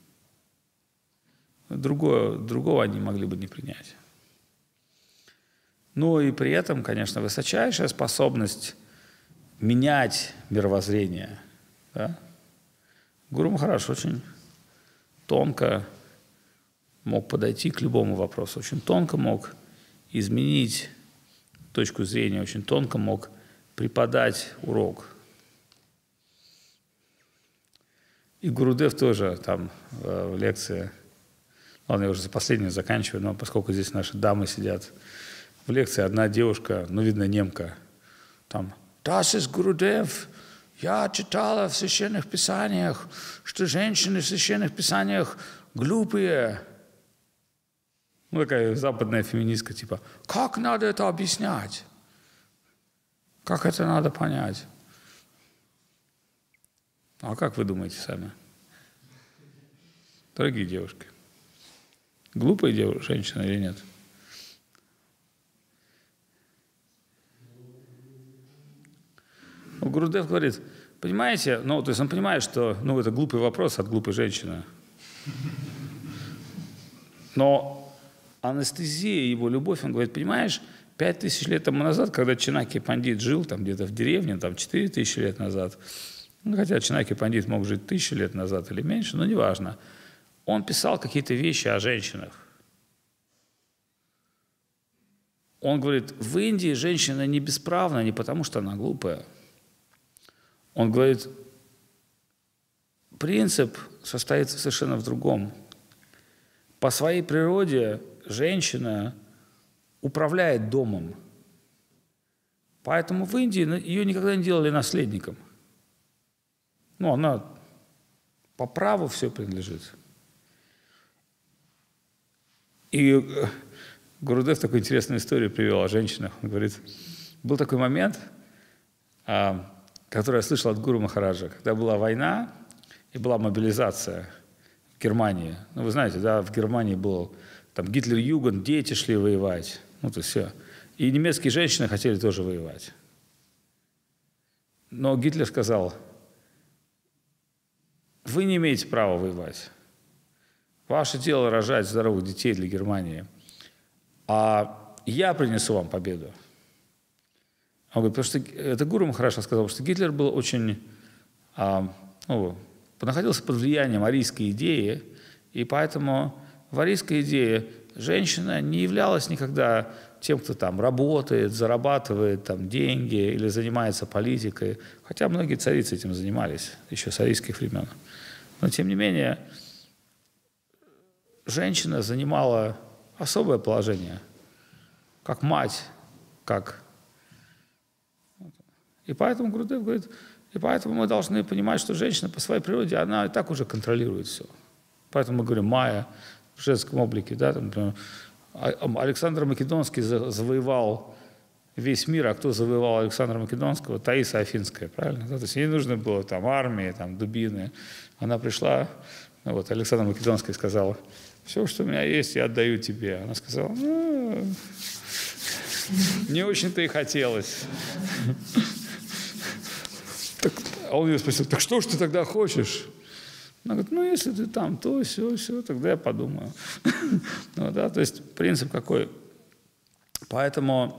Другого они могли бы не принять. Ну и при этом, конечно, высочайшая способность менять мировоззрение. Да? Гуру Махарадж очень тонко мог подойти к любому вопросу, очень тонко мог изменить точку зрения, очень тонко мог преподать урок. И Гурудев тоже там в лекции, ладно, я уже за последнюю заканчиваю, но поскольку здесь наши дамы сидят, в лекции одна девушка, ну, видно, немка, там, «Das ist Гурудев, я читала в священных писаниях, что женщины в священных писаниях глупые». Ну, такая западная феминистка, типа, как надо это объяснять? Как это надо понять? А как вы думаете сами? Дорогие девушки, глупые женщины или нет? Гурудев говорит, понимаете, ну, то есть он понимает, что, ну, это глупый вопрос от глупой женщины. Но анестезия его любовь, он говорит, понимаешь, 5000 лет тому назад, когда Чанаки Пандит жил там где-то в деревне, там 4000 лет назад, ну, хотя Чанаки Пандит мог жить 1000 лет назад или меньше, но неважно, он писал какие-то вещи о женщинах. Он говорит, в Индии женщина не бесправна не потому, что она глупая. Он говорит, принцип состоит совершенно в другом. По своей природе женщина управляет домом. Поэтому в Индии ее никогда не делали наследником. Ну, она по праву все принадлежит. И Гурудев такую интересную историю привел о женщинах. Он говорит, был такой момент, который я слышал от Гуру Махараджа, когда была война и была мобилизация в Германии. Ну, вы знаете, да, в Германии был там Гитлер-Югенд, дети шли воевать. Ну, то все. И немецкие женщины хотели тоже воевать. Но Гитлер сказал, вы не имеете права воевать. Ваше дело рожать здоровых детей для Германии. А я принесу вам победу. Он говорит, потому что это Гуру Махарадж сказал, что Гитлер был очень, находился под влиянием арийской идеи, и поэтому в арийской идее женщина не являлась никогда тем, кто там работает, зарабатывает там деньги или занимается политикой, хотя многие царицы этим занимались еще с арийских времен. Но тем не менее, женщина занимала особое положение, как мать, как... И поэтому Гурудев говорит, и поэтому мы должны понимать, что женщина по своей природе, она и так уже контролирует все. Поэтому мы говорим «Майя» в женском облике, да, там, например, Александр Македонский завоевал весь мир, а кто завоевал Александра Македонского? Таиса Афинская, правильно? То есть ей нужно было там армии, там, дубины. Она пришла, вот, Александр Македонский сказал, все, что у меня есть, я отдаю тебе. Она сказала, не очень-то и хотелось. А он ее спросил, так что ж ты тогда хочешь? Она говорит, ну, если ты там, то, все, тогда я подумаю. Ну, да, то есть принцип какой. Поэтому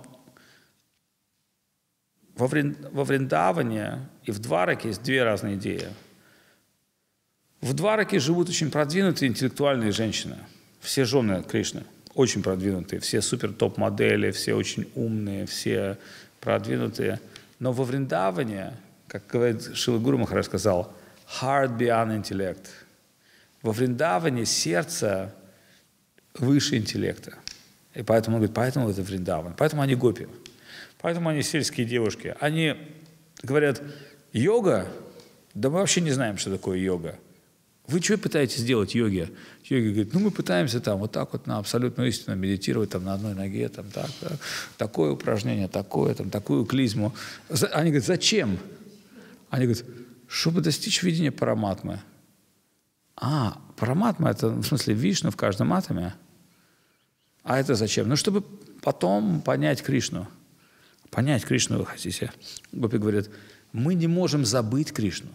во Вриндаване и в Двараке есть две разные идеи. В Двараке живут очень продвинутые интеллектуальные женщины. Все жены Кришны, очень продвинутые, все супер-топ-модели, все очень умные, все продвинутые. Но во Вриндаване, как говорит Шрила Гуру Махарадж сказал, heart beyond intellect. Во Вриндаване сердце выше интеллекта. И поэтому он говорит, поэтому это Вриндаван. Поэтому они гопи. Поэтому они сельские девушки. Они говорят, йога? Да мы вообще не знаем, что такое йога. Вы что пытаетесь делать йоги? Йоги говорят, ну мы пытаемся там вот так вот на абсолютную истину медитировать там на одной ноге, там так, такое упражнение, такое, там такую клизму. Они говорят, зачем? Они говорят, чтобы достичь видения параматмы. Параматма – это, в смысле, Вишну в каждом атоме. А это зачем? Ну, чтобы потом понять Кришну. Понять Кришну вы хотите. Гопи говорят, мы не можем забыть Кришну.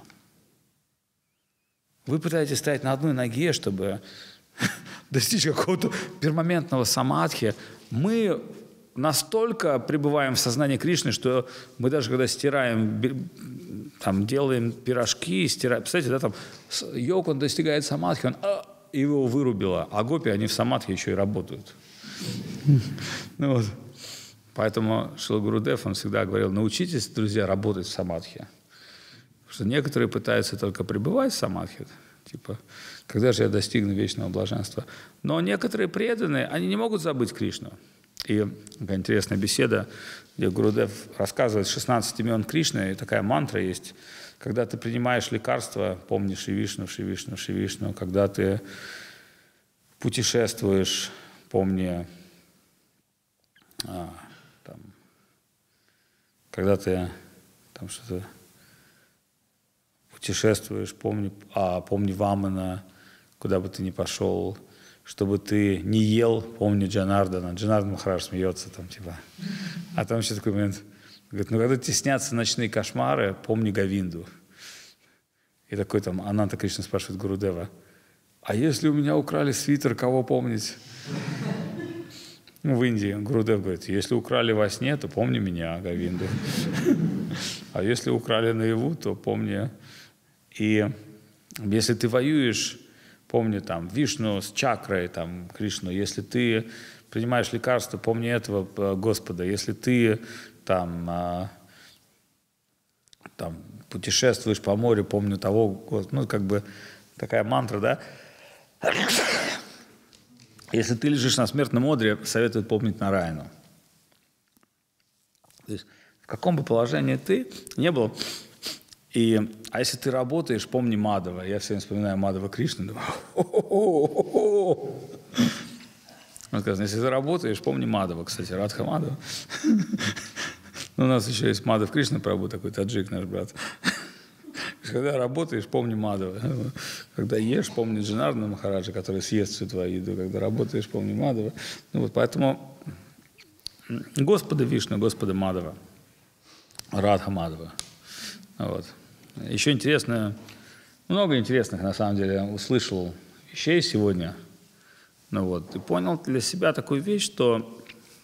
Вы пытаетесь стоять на одной ноге, чтобы достичь какого-то перманентного самадхи. Мы настолько пребываем в сознании Кришны, что мы даже когда стираем, там, делаем пирожки, стираем, представляете, да, там, йог, он достигает самадхи, он его вырубило, а гопи, они в самадхи еще и работают. Ну вот. Поэтому Шрила Гурудев, он всегда говорил, научитесь, друзья, работать в самадхи. Потому что некоторые пытаются только пребывать в самадхи, типа, когда же я достигну вечного блаженства. Но некоторые преданные, они не могут забыть Кришну. И такая интересная беседа, где Гурудев рассказывает 16 имен Кришны, и такая мантра есть. Когда ты принимаешь лекарства, помни Шри Вишну, Шри Вишну, Шри Вишну. Когда ты путешествуешь, помни, когда ты там что-то путешествуешь, помни Вамана, куда бы ты ни пошел, чтобы ты не ел, помни Джанардана. Джанардан Махарадж смеется там, типа. А там еще такой момент. Говорит, ну когда тебе снятся ночные кошмары, помни Говинду. И такой там Ананта Кришна спрашивает Гурудева, а если у меня украли свитер, кого помнить? Ну, в Индии Гурудев говорит, если украли во сне, то помни меня, Говинду. А если украли наяву, то помни. И если ты воюешь, помни там Вишну с чакрой, там, Кришну. Если ты принимаешь лекарства, помни этого Господа. Если ты там путешествуешь по морю, помни того, ну, как бы такая мантра, да? Если ты лежишь на смертном одре, советуют помнить Нараяну. То есть в каком бы положении ты не был, А если ты работаешь, помни Мадава. Я все время вспоминаю Мадава Кришну. Думаю, он сказал, если ты работаешь, помни Мадава. Кстати, Радха Мадава. У нас еще есть Мадав Кришна Прабху, такой таджик наш брат. Когда работаешь, помни Мадава. Когда ешь, помни Джанардана Махараджа, который съест всю твою еду. Когда работаешь, помни Мадава. Поэтому Господа Вишну, Господа Мадава, Радха Мадава. Еще интересно, много интересных, на самом деле, услышал вещей сегодня. И понял для себя такую вещь, что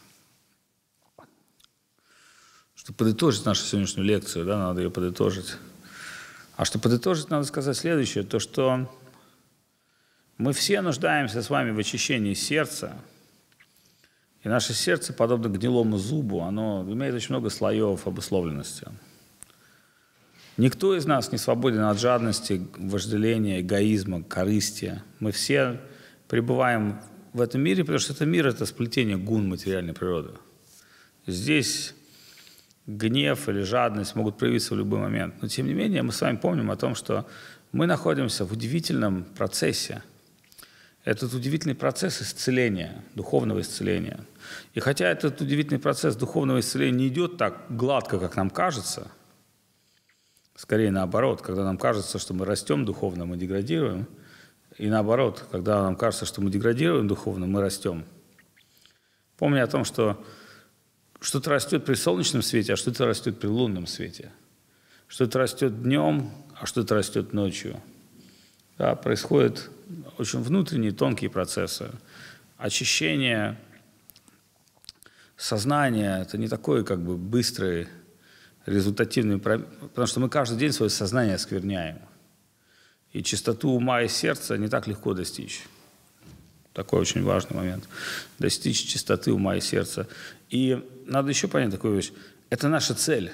подытожить нашу сегодняшнюю лекцию, да, надо ее подытожить. А чтобы подытожить, надо сказать следующее, то, что мы все нуждаемся с вами в очищении сердца, и наше сердце, подобно гнилому зубу, оно имеет очень много слоев обусловленности. Никто из нас не свободен от жадности, вожделения, эгоизма, корысти. Мы все пребываем в этом мире, потому что этот мир – это сплетение гун материальной природы. Здесь гнев или жадность могут проявиться в любой момент. Но тем не менее мы с вами помним о том, что мы находимся в удивительном процессе. Этот удивительный процесс исцеления, духовного исцеления. И хотя этот удивительный процесс духовного исцеления не идет так гладко, как нам кажется, скорее наоборот, когда нам кажется, что мы растем духовно, мы деградируем, и наоборот, когда нам кажется, что мы деградируем духовно, мы растем. Помни о том, что что-то растет при солнечном свете, а что-то растет при лунном свете. Что-то растет днем, а что-то растет ночью. Да, происходят очень внутренние тонкие процессы. Очищение сознания – это не такой как бы быстрый, результативный, потому что мы каждый день свое сознание оскверняем. И чистоту ума и сердца не так легко достичь. Такой очень важный момент. Достичь чистоты ума и сердца. И надо еще понять такую вещь. Это наша цель.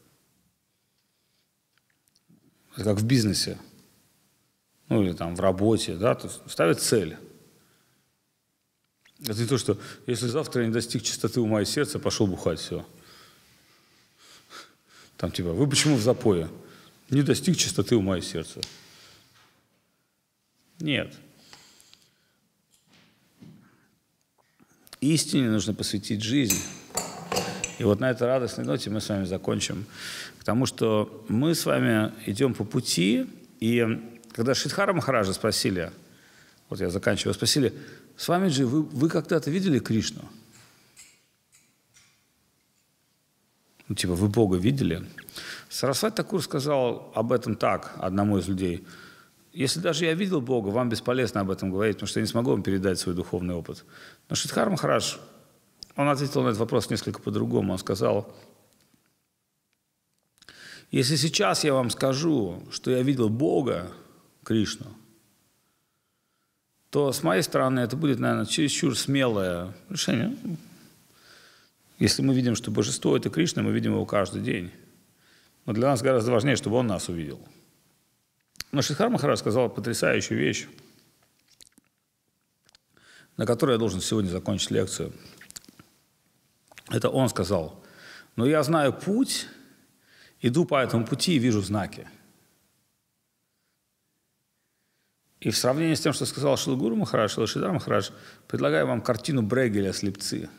Это как в бизнесе. Или там в работе. Да? Ставят цель. Это не то, что если завтра я не достиг чистоты ума и сердца, пошел бухать, все. Там типа, вы почему в запое? Не достиг чистоты ума и сердца. Нет. Истине нужно посвятить жизнь. И вот на этой радостной ноте мы с вами закончим. Потому что мы с вами идем по пути, и когда Шридхара Махараджа спросили, вот я заканчиваю, спросили, Свамиджи, вы когда-то видели Кришну? Типа, вы Бога видели? Сарасвати Такур сказал об этом так, одному из людей. Если даже я видел Бога, вам бесполезно об этом говорить, потому что я не смогу вам передать свой духовный опыт. Но Шридхар Махарадж, он ответил на этот вопрос несколько по-другому. Он сказал, если сейчас я вам скажу, что я видел Бога, Кришну, то с моей стороны это будет, наверное, чересчур смелое решение. Если мы видим, что божество – это Кришна, мы видим его каждый день. Но для нас гораздо важнее, чтобы он нас увидел. Но Шридхар Махарадж сказал потрясающую вещь, на которой я должен сегодня закончить лекцию. Это он сказал, но я знаю путь, иду по этому пути и вижу знаки. И в сравнении с тем, что сказал Шрила Гуру Махарадж, Шрила Шридар Махарадж, предлагаю вам картину Брейгеля «Слепцы».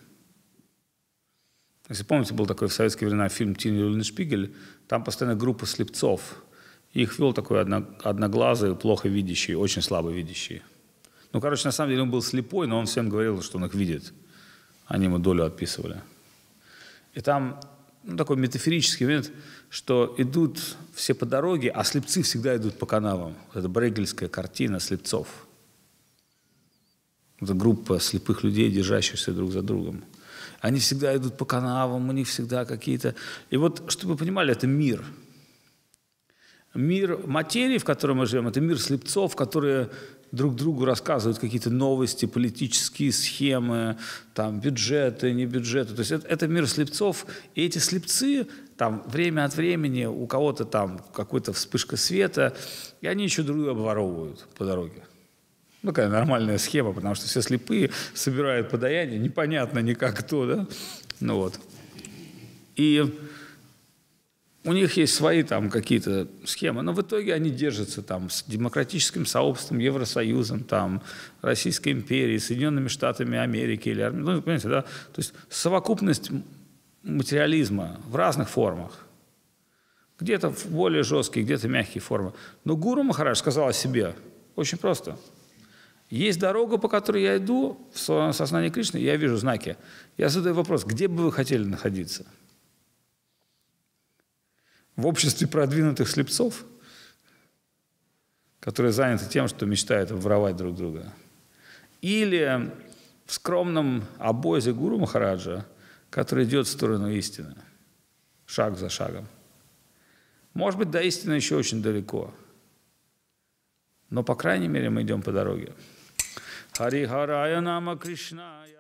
Если помните, был такой в советские времена фильм «Тин Юльншпигель», там постоянно группа слепцов. Их вел такой одноглазый, плохо видящий, очень слабо видящий. На самом деле он был слепой, но он всем говорил, что он их видит. Они ему долю отписывали. И там такой метафорический момент, что идут все по дороге, а слепцы всегда идут по канавам. Вот это брейгельская картина слепцов. Это группа слепых людей, держащихся друг за другом. Они всегда идут по канавам, у них всегда какие-то... И вот, чтобы вы понимали, это мир. Мир материи, в котором мы живем, это мир слепцов, которые друг другу рассказывают какие-то новости, политические схемы, там, бюджеты, не бюджеты. То есть это мир слепцов, и эти слепцы, там, время от времени у кого-то там какая-то вспышка света, и они еще друг друга обворовывают по дороге. Такая нормальная схема, потому что все слепые собирают подаяние, непонятно никак кто, да? И У них есть свои там какие-то схемы, но в итоге они держатся там с демократическим сообществом, Евросоюзом, там, Российской империей, Соединенными Штатами Америки. Или, ну, понимаете, да? То есть совокупность материализма в разных формах. Где-то более жесткие, где-то мягкие формы. Но Гуру Махарадж сказал о себе очень просто. Есть дорога, по которой я иду, в своем сознании Кришны, я вижу знаки. Я задаю вопрос, где бы вы хотели находиться? В обществе продвинутых слепцов, которые заняты тем, что мечтают воровать друг друга? Или в скромном обозе Гуру Махараджа, который идет в сторону истины, шаг за шагом? Может быть, до истины еще очень далеко. Но, по крайней мере, мы идем по дороге. Хари Харая Нама Кришная.